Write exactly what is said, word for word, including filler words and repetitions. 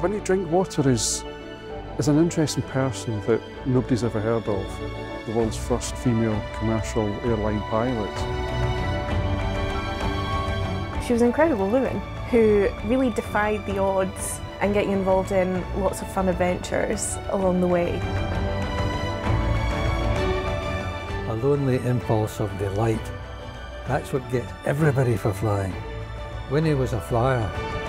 Winnie Drinkwater is, is an interesting person that nobody's ever heard of. The world's first female commercial airline pilot. She was an incredible woman who really defied the odds and getting involved in lots of fun adventures along the way. A lonely impulse of delight. That's what gets everybody for flying. Winnie was a flyer.